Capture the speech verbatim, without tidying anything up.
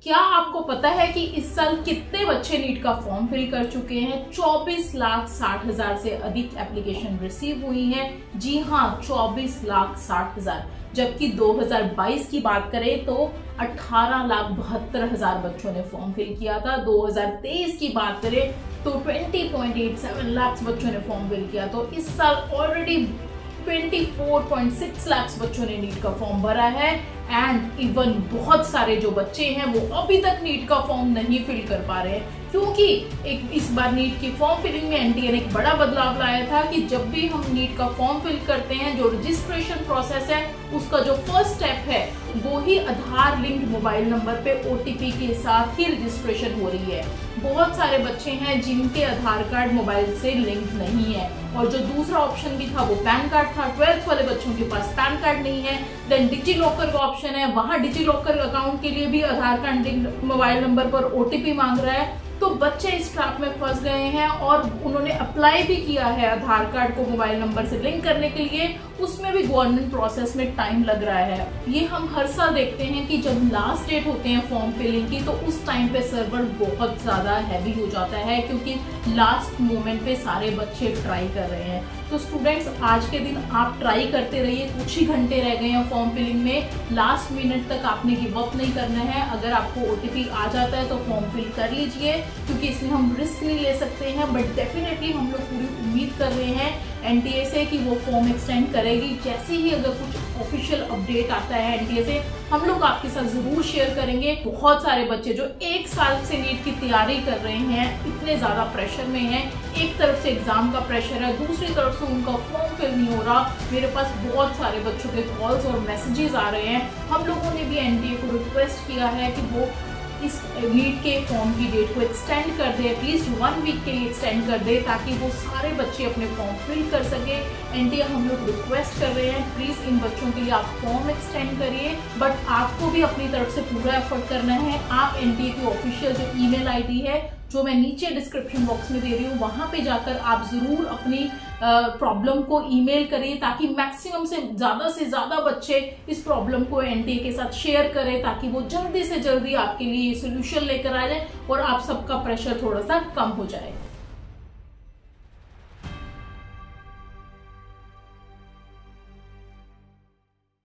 क्या आपको पता है कि इस साल कितने बच्चे नीट का फॉर्म फिल कर चुके हैं? चौबीस लाख साठ हजार से अधिक एप्लीकेशन रिसीव हुई हैं। जी हाँ, चौबीस लाख साठ हजार। जबकि दो हज़ार बाईस की बात करें तो अठारह लाख बहत्तर हजार बच्चों ने फॉर्म फिल किया था। दो हज़ार तेईस की बात करें तो बीस पॉइंट आठ सात लाख बच्चों ने फॉर्म फिल किया। तो इस साल ऑलरेडी चौबीस पॉइंट छह लाख बच्चों ने नीट का फॉर्म भरा है। एंड इवन बहुत सारे जो बच्चे हैं वो अभी तक नीट का फॉर्म नहीं फिल कर पा रहे हैं, क्योंकि एक इस बार नीट की फॉर्म फिलिंग में एनटीए ने एक बड़ा बदलाव लाया था कि जब भी हम नीट का फॉर्म फिल करते हैं, जो रजिस्ट्रेशन प्रोसेस है उसका जो फर्स्ट स्टेप है वो ही आधार लिंक्ड मोबाइल नंबर पे ओटीपी के साथ ही रजिस्ट्रेशन हो रही है। बहुत सारे बच्चे हैं जिनके आधार कार्ड मोबाइल से लिंक नहीं है, और जो दूसरा ऑप्शन भी था वो पैन कार्ड था। ट्वेल्थ वाले बच्चों के पास पैन कार्ड नहीं है। देन डिजी लॉकर का ऑप्शन है, वहां डिजी लॉकर अकाउंट के लिए भी Aadhaar card linked mobile number पर ओटीपी मांग रहा है। तो बच्चे इस ट्रैप में फंस गए हैं और उन्होंने अप्लाई भी किया है आधार कार्ड को मोबाइल नंबर से लिंक करने के लिए, उसमें भी गवर्नमेंट प्रोसेस में टाइम लग रहा है। ये हम हर साल देखते हैं कि जब लास्ट डेट होते हैं फॉर्म फिलिंग की तो उस टाइम पे सर्वर बहुत ज्यादा हैवी हो जाता है, क्योंकि लास्ट मोमेंट पे सारे बच्चे ट्राई कर रहे हैं। तो स्टूडेंट्स, आज के दिन आप ट्राई करते रहिए। कुछ ही घंटे रह गए हैं फॉर्म फिलिंग में, लास्ट मिनट तक आपने गिव अप नहीं करना है। अगर आपको ओटीपी आ जाता है तो फॉर्म फिल कर लीजिए, क्योंकि इसमें हम रिस्क नहीं ले सकते हैं। बट डेफिनेटली हम लोग पूरी उम्मीद कर रहे हैं एनटीए से कि वो फॉर्म एक्सटेंड करेगी। जैसे ही अगर कुछ ऑफिशियल अपडेट आता है एनटीए से, हम लोग आपके साथ जरूर शेयर करेंगे। बहुत सारे बच्चे जो एक साल से नीट की तैयारी कर रहे हैं, इतने ज्यादा प्रेशर में हैं। एक तरफ से एग्जाम का प्रेशर है, दूसरी तरफ से उनका फॉर्म फिल नहीं हो रहा। मेरे पास बहुत सारे बच्चों के कॉल्स और मैसेजेस आ रहे हैं। हम लोगों ने भी एनटीए को रिक्वेस्ट किया है कि वो इस नीट के फॉर्म की डेट को एक्सटेंड कर दे, एटलीस्ट वन वीक के लिए एक्सटेंड कर दे, ताकि वो सारे बच्चे अपने फॉर्म फिल कर सके। एनटीए हम लोग रिक्वेस्ट कर रहे हैं, प्लीज इन बच्चों के लिए आप फॉर्म एक्सटेंड करिए। बट आपको भी अपनी तरफ से पूरा एफर्ट करना है। आप एनटीए की ऑफिशियल जो ईमेल आईडी है, जो मैं नीचे डिस्क्रिप्शन बॉक्स में दे रही हूँ, वहां पे जाकर आप जरूर अपनी प्रॉब्लम को ईमेल करिए, ताकि मैक्सिमम से ज्यादा से ज्यादा बच्चे इस प्रॉब्लम को एनटीए के साथ शेयर करें, ताकि वो जल्दी से जल्दी आपके लिए सोल्यूशन लेकर आ जाए और आप सबका प्रेशर थोड़ा सा कम हो जाए।